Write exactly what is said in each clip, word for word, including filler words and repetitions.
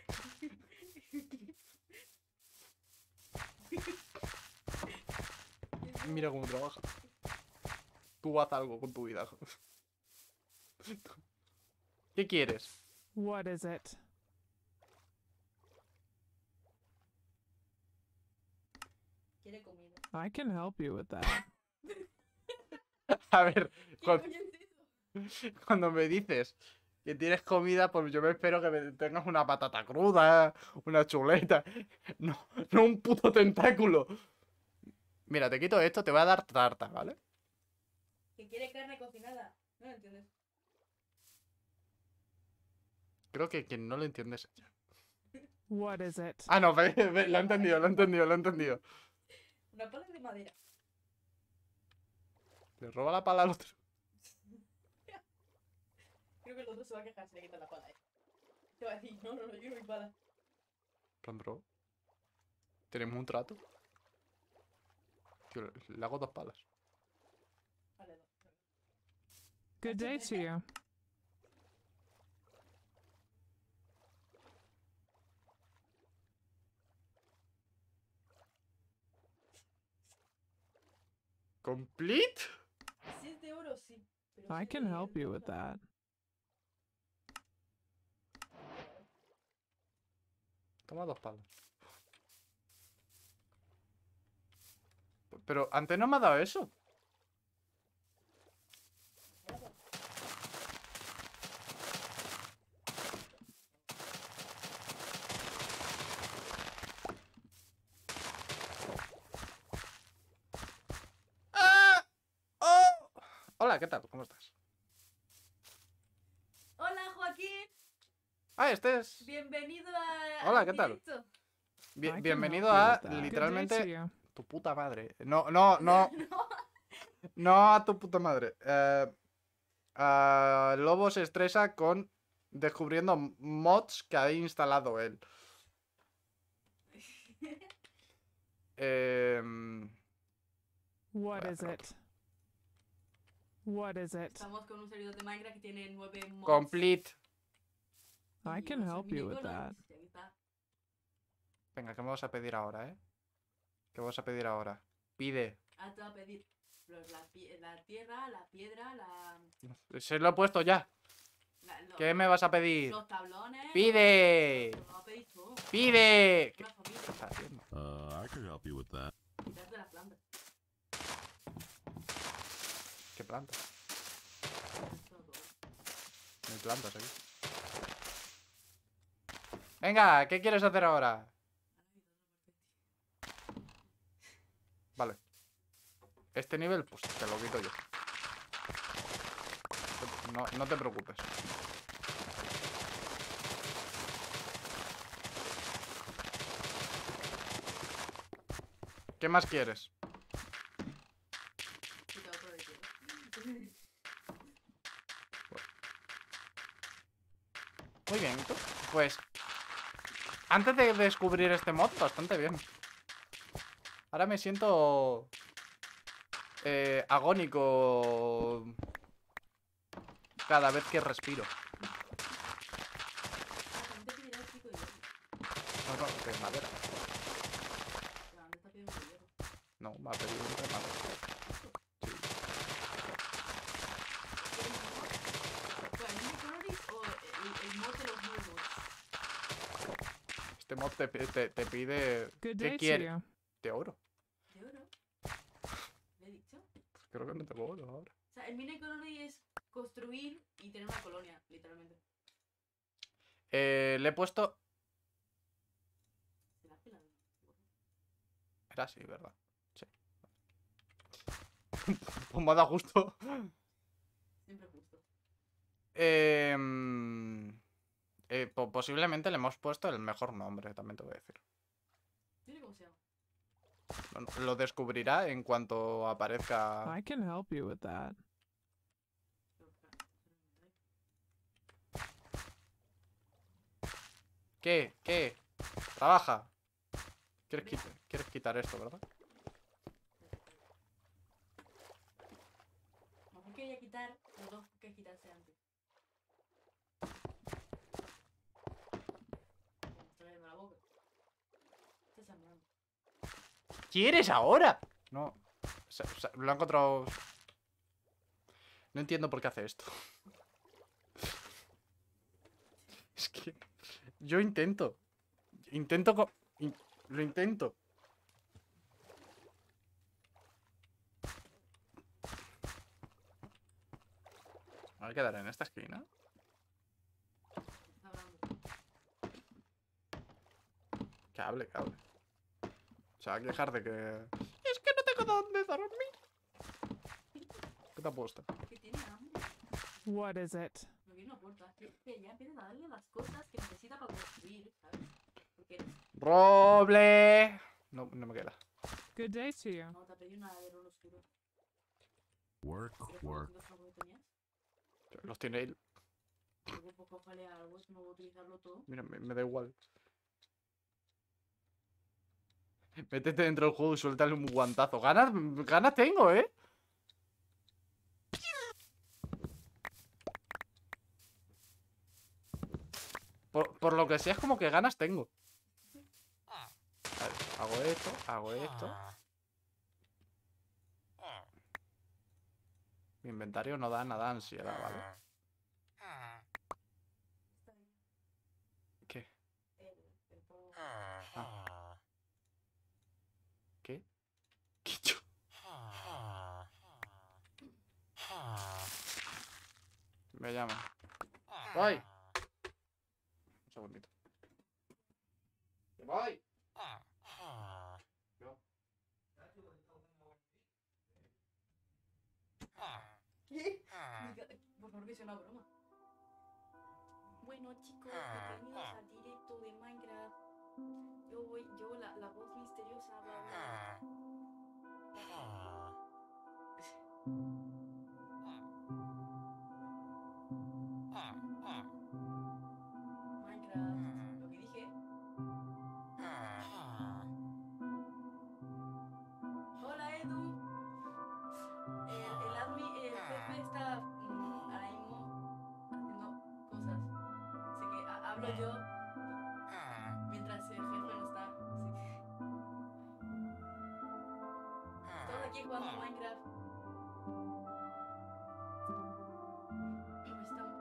Mira cómo trabaja. Tú haz algo con tu vida. ¿Qué quieres? What is it? Quiere comida. I can help you with that. A ver, ¿Qué cuando, coño es eso? cuando me dices que tienes comida, pues yo me espero que me tengas una patata cruda, una chuleta. No, no un puto tentáculo. Mira, te quito esto, te voy a dar tarta, ¿vale? Que quiere carne cocinada. No lo entiendes. Creo que quien no lo entiende es ella. What is it? Ah, no, ve, ve, lo he entendido, lo he entendido, lo he entendido. Una pala de madera. Le roba la pala al otro. Creo que el otro se va a quejar si le quitan la pala, eh. Te va a decir, no, no, no, yo no mi pala. Plan, bro. ¿Tenemos un trato? Tío, le hago dos palas. Vale, no. Good day to you. ¿Complete? Si es de oro, sí. Pero I si es can de help you with plata, that. Toma dos palas. Pero antes no me ha dado eso. ¡Ah! ¡Oh! Hola, ¿qué tal? ¿Cómo estás? Hola, Joaquín. Ah, este es... Bienvenido a. Hola, al ¿qué tal? directo. Bi- I can bienvenido help you a, with that. Good day to literalmente, you. tu puta madre. No, no, no, No. no a tu puta madre. Eh, a Lobo se estresa con descubriendo mods que ha instalado él. Eh, What Voy a is hacer it? What is it? Estamos con un servidor de Minecraft que tiene nueve mods. complete. I y can unos help you with miniconos, that. y ahí está. Venga, ¿qué me vas a pedir ahora, eh? ¿Qué vas a pedir ahora? Pide. Ah, te va a pedir los- la, pie- la tierra, la piedra, la. Se lo he puesto ya. la- lo- ¿Qué me vas a pedir? Los tablones. ¡Pide! Los, los vas a pedir tú. ¡Pide! ¿Qué Una familia. estás haciendo? Uh, I can help you with that. Quitarte las plantas. ¿Qué planta? Todo, todo. No hay plantas aquí. Venga, ¿qué quieres hacer ahora? Vale. Este nivel, pues te lo quito yo. No, no te preocupes. ¿Qué más quieres? Quita otro de tierra. Muy bien, ¿y tú? Pues antes de descubrir este mod, bastante bien. Ahora me siento eh, agónico cada vez que respiro. También te pedirá el pico de hierro. No, no, de madera. Pero ¿dónde está pidiendo el hierro? No, me ha pedido un de madera. Sí. ¿Cuál, el Miniconoris o el, el mod de los nuevos mods? Este mod te, te, te pide... Good ¿Qué day to quieres? you. De oro. ¿De oro? ¿Le he dicho? Pues creo que no tengo oro ahora. O sea, el mini economy es construir y tener una colonia, literalmente. Eh, le he puesto... Se la pela. Era así, ¿verdad? Sí. Pues me ha dado justo. Siempre justo. Eh, eh, po- posiblemente le hemos puesto el mejor nombre, también te voy a decir. Dile cómo se llama. Lo- Lo descubrirá en cuanto aparezca. I can help you with that. Pero, espera, espera, ¿Qué? ¿Qué? Trabaja. ¿Quieres, quit- ¿Quieres quitar esto, verdad? mejor que ella quitar los dos que quitarse antes. quieres ahora? No. Se- se- lo ha encontrado... No entiendo por qué hace esto. Es que... Yo intento. Intento... co- in- Lo intento. Me voy a quedar en esta esquina. Está hablando. Que hable, que hable. Se va a quejar de que... Es que no tengo dónde dormir. ¿Qué te ha puesto? Que tiene hambre. What is it? No viene una puerta. Que, que ya empiezas a darle las cosas que necesita para construir, ¿sabes? Porque eres... ¡Roble! No, no me queda. Good day to you. No, te pedí una de rol oscuro. Work, ¿Quieres work. los que tenías? Los tiene él. Luego pues cójale algo, si no voy a utilizarlo todo. Mira, me, me da igual. Métete dentro del juego y suéltale un guantazo. Ganas, ganas tengo, ¿eh? Por, por lo que sea, es como que ganas tengo. A ver, hago esto, hago esto. Mi inventario no da nada de ansiedad, ¿vale? Está bien. ¿Qué? El, el polvo. ¿Qué? ¿Qué yo? Me llama. ¡Voy! Un segundito. ¡Que voy! Yo. ¿Qué? Por favor, que sea una broma. Bueno, chicos, bienvenidos al directo de Minecraft. Yo voy, yo, la, la voz misteriosa, bla, bla. Minecraft, lo que dije. Hola, Edu. El, el admin, el jefe está mm, ahora mismo haciendo cosas. Así que ha- hablo yo mientras el jefe no está. Así que... Estamos aquí jugando a Minecraft. Estamos,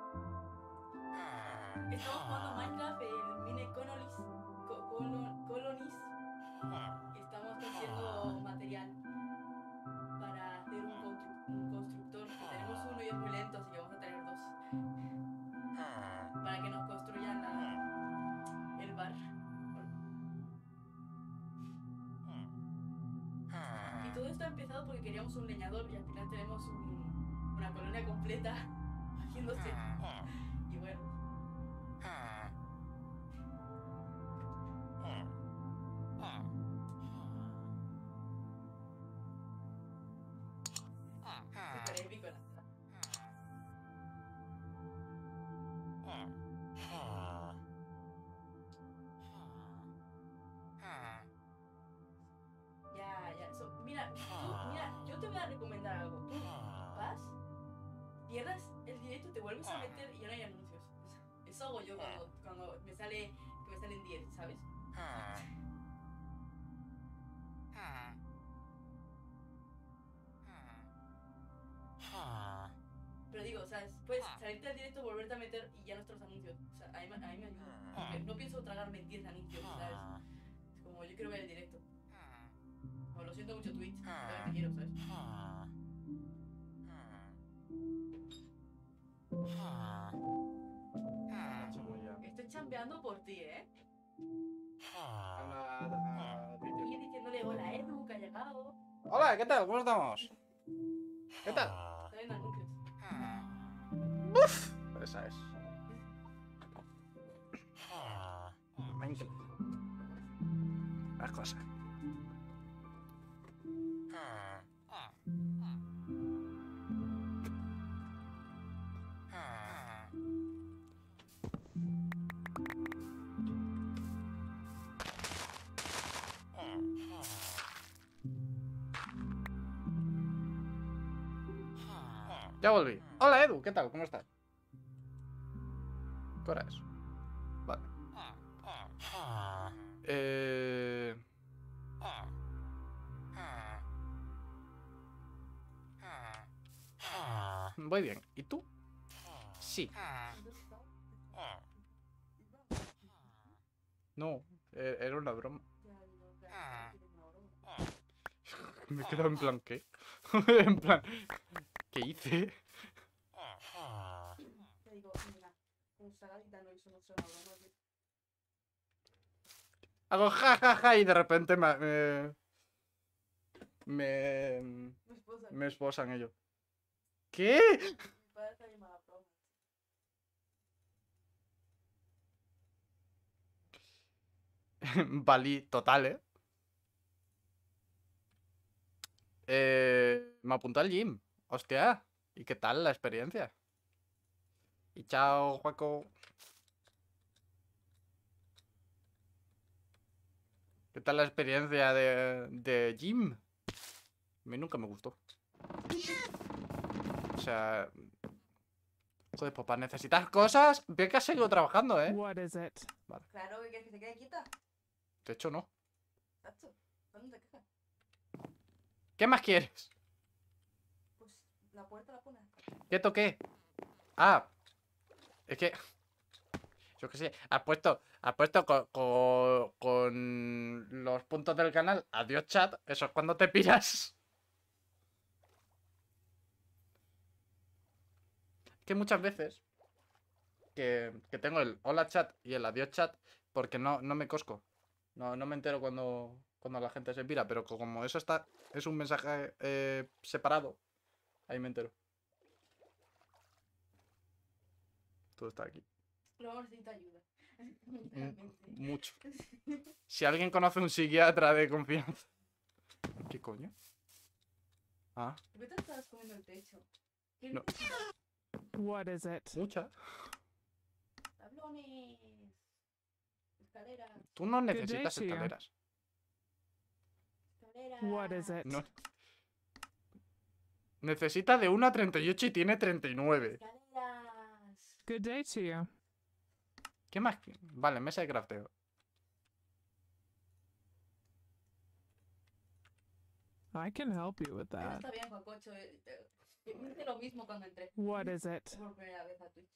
estamos jugando a Minecraft, el Mine Colonies. Co- colo- colonies. Estamos consiguiendo material para hacer un, constru- un constructor. Que tenemos uno y es muy lento, así que vamos a tener dos. Para que nos construyan la, el bar. Y todo esto ha empezado porque queríamos un leñador y al final tenemos un- una colonia completa haciéndose. Y bueno. Súper épico, la verdad. Ya, ya. So, mira, tú, mira, yo te voy a recomendar algo. Tú vas, cierras el directo, te vuelves a meter y ya no hay anuncios. Eso hago yo cuando, cuando me sale que me salen diez, ¿sabes? Pero digo, o sea, puedes salirte del directo, volverte a meter y ya no están los anuncios. O sea, a mí, me- a mí me ayuda. Porque no pienso tragarme diez anuncios, ¿sabes? Es como, yo quiero ver el directo. Bueno, lo siento mucho, Twitch. Yo también te quiero, ¿sabes? Estoy chambeando por ti, ¿eh? Y diciéndole hola, Edu, que ha llegado. Hola, ¿qué tal? ¿Cómo estamos? ¿Qué tal? Está viendo anuncios. Esa es. Minecraft. Las cosas. Ya volví. Hola, Edu, ¿qué tal? ¿Cómo estás? ¿Qué hora es? Vale. Eh... Voy bien. ¿Y tú? Sí. No, e- era una broma. Me he quedado en plan, ¿qué? En plan, ¿qué hice? Te digo, mira, un saladita no hizo nuestra broma. tío. Hago ja, ja, ja y de repente me... Me... Me, Mi esposa. me esposan ellos. ¿Qué? Mi padre está llamada broma. Valí total, ¿eh? Eh, me apunté al gym. Hostia. ¿Y qué tal la experiencia? Y chao, Juaco. ¿Qué tal la experiencia de, de gym? A mí nunca me gustó. O sea... Joder, papá, ¿necesitas cosas? Ve que has seguido trabajando, ¿eh? What is it? Claro, que quieres que se quede quieta. De hecho, no. Exacto. ¿Dónde te quejas? ¿Qué más quieres? Pues la puerta la pones. ¿Qué toqué? Ah, es que... Yo qué sé, has puesto, has puesto con, con, con los puntos del canal adiós chat, eso es cuando te piras. Que muchas veces que, que tengo el hola chat y el adiós chat porque no, no me cosco. No, no me entero cuando, cuando la gente se pira, pero como eso está, es un mensaje eh, separado, ahí me entero. Todo está aquí. Luego necesita ayuda. Mm, Realmente. mucho. Si alguien conoce un psiquiatra de confianza. ¿Qué coño? Ah, ¿Por qué te estás comiendo el techo? ¿Qué No. necesitas? What is it? mucha. Tablones. Escaleras. Tú no day necesitas to you. escaleras. Escaleras. What is it? No. Necesita de uno a treinta y ocho y tiene treinta y nueve. Escaleras. Good day to you. ¿Qué más? Vale, mesa de crafteo. I can help you with Eso that. está bien, Juacocho. eh, eh, Hice lo mismo cuando entré. What is it? Por primera vez a Twitch.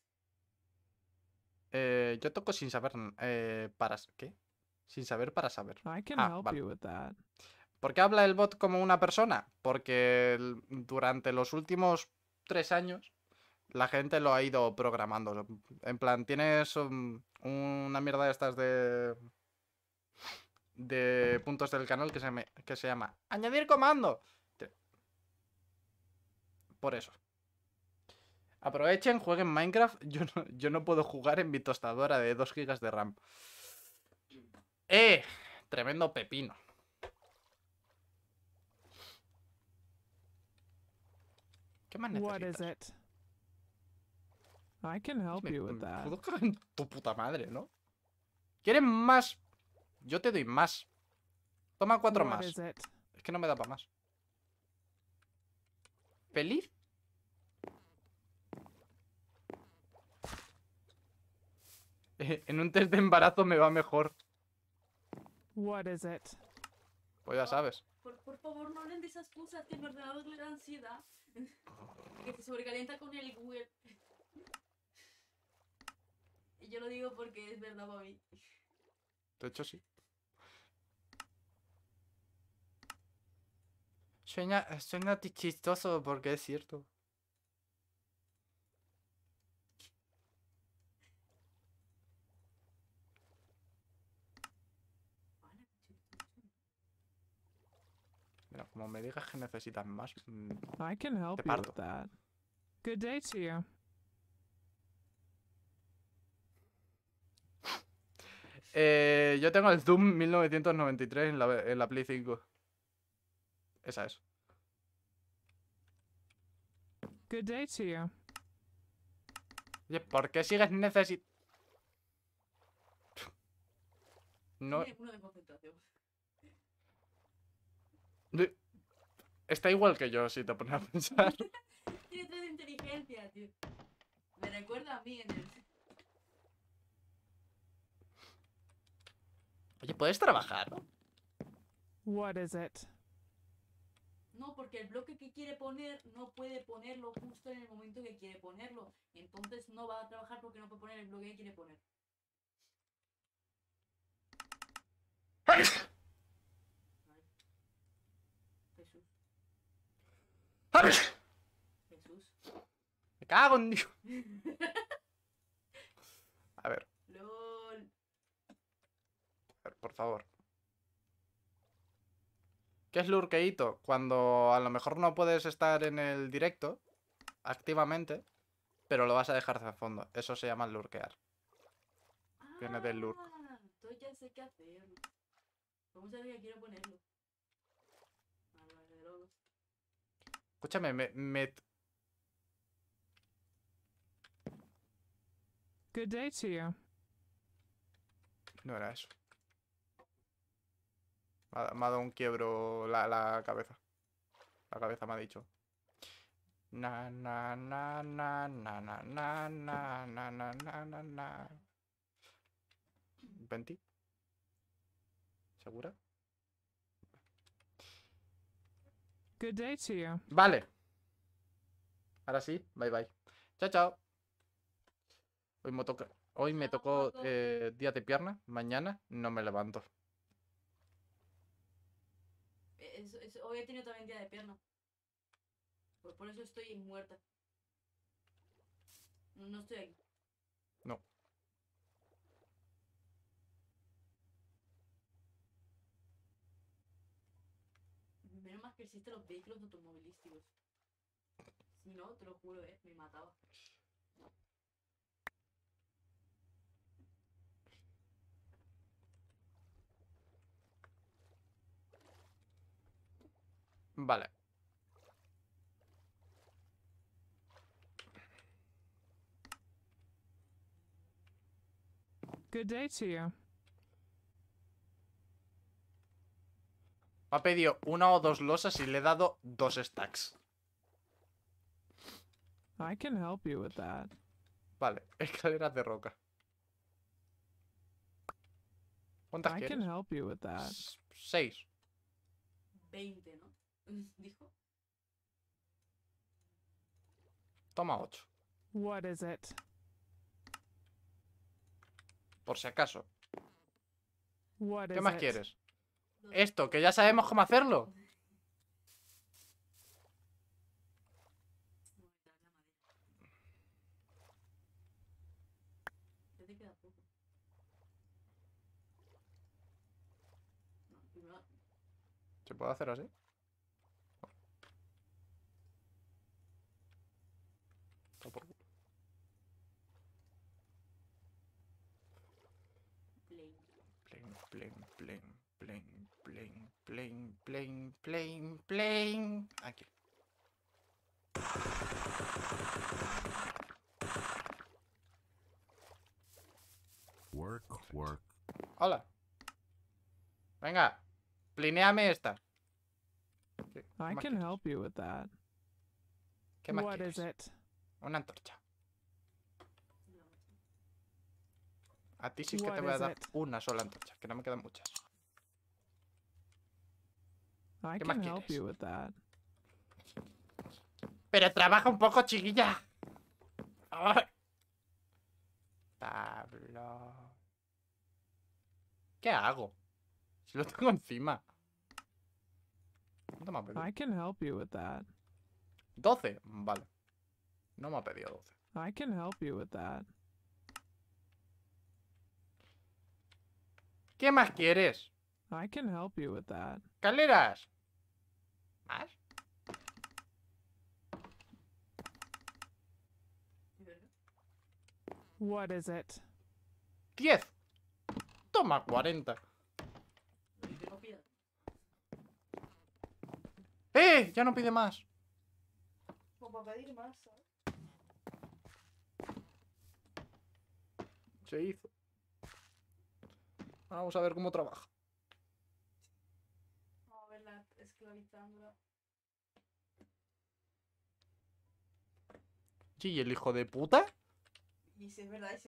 Eh, yo toco sin saber... Eh, para... ¿Qué? Sin saber para saber. I can Ah, help vale. you with that. ¿Por qué habla el bot como una persona? Porque el- durante los últimos tres años la gente lo ha ido programando. En plan, tienes um, una mierda de estas de... de puntos del canal que se, me- que se llama añadir comando. Te- Por eso. Aprovechen, jueguen Minecraft. Yo no, yo no puedo jugar en mi tostadora de dos gigas de RAM. ¡Eh! Tremendo pepino. ¿Qué más What is necesitas? it? I can help Me- you with me that. puedo cagar en tu puta madre, ¿no? ¿Quieres más? Yo te doy más. Toma cuatro What más. is it? Es que no me da para más. ¿Feliz? Eh, en un test de embarazo me va mejor. What is it? Pues ya sabes. Por, por favor, no hablen de esas cosas que el ordenador le da ansiedad. Que se sobrecalienta con el Google. Y yo lo digo porque es verdad, Bobby. De hecho, sí. Suena, suena ti- chistoso porque es cierto. Mira, como me digas que necesitas más. mm, I can help Te you parto. with that. Good day to you. Eh, yo tengo el Zoom mil novecientos noventa y tres en la, en la Play cinco. Esa es. Good day to you. Oye, ¿por qué sigues necesitando? No, Tiene uno de concentración. de- está igual que yo, si te pones a pensar. Tiene tres de inteligencia, tío. Me recuerda a mí en el... Oye, ¿puedes trabajar? What is it? No, porque el bloque que quiere poner no puede ponerlo justo en el momento que quiere ponerlo. Entonces no va a trabajar porque no puede poner el bloque que quiere poner. Ay, Jesús. Jesús. Me cago en Dios. A ver, LOL. a ver, por favor. ¿Qué es lurkeíto? Cuando a lo mejor no puedes estar en el directo activamente, pero lo vas a dejar de fondo. Eso se llama lurkear. Viene del lurk. Ah, entonces ya sé qué hacer. ¿Cómo sabes que quiero ponerlo? Vale, vale, de locos. Escúchame, me, me... Good day to you. No era eso. Me ha, me ha dado un quiebro la, la cabeza. La cabeza me ha dicho. Na na na na na na na na na na na na na. ¿Venti? ¿Segura? Good day to you. Vale. Ahora sí, bye bye. Chao, chao. Hoy me toca. Hoy me tocó eh, día de pierna. Mañana no me levanto. Es- es- hoy he tenido también día de pierna. Por, por eso estoy muerta. No, no estoy aquí. No. Menos mal que existen los vehículos automovilísticos. Si no, te lo juro, eh, me mataba. Vale. Good day to you. Me ha pedido una o dos losas y le he dado dos stacks. I can help you with that. Vale, escaleras de roca. ¿Cuántas I can quieres? help you with that. S- Seis. veinte, ¿no? Dijo. Toma ocho. What is it? Por si acaso. What ¿Qué is más it? quieres? Dos. Esto, que ya sabemos cómo hacerlo. Voy a quitar la madera. Ya te queda poco. No, primero. ¿Se puede hacer así? Está por culo. Play. Plain, plain, plain, plain, plain, plain, plain, plain, plain. Aquí. Work, work. Hola. Venga. Plinéame esta. ¿Qué, qué I más can quieres? help you with that. ¿Qué más What quieres? is it? Una antorcha. A ti sí que What te voy a is dar it? una sola antorcha, que no me quedan muchas. I ¿Qué más can help quieres? you with that. Pero trabaja un poco, chiquilla. Ay. Pablo. ¿Qué hago? Si lo tengo encima. ¿Cuánto me ha pedido? I can help you with that. doce. Vale. No me ha pedido doce. I can help you with that. ¿Qué más quieres? I can help you with that. ¿Escaleras? ¿Más? What is it? diez. Toma cuarenta. Lo que no pida. ¡Eh! Ya no pide más. Como para pedir más, ¿sabes? Se hizo. Vamos a ver cómo trabaja. Vamos a verla esclavizándola. Sí, ¿y el hijo de puta? Y si es verdad,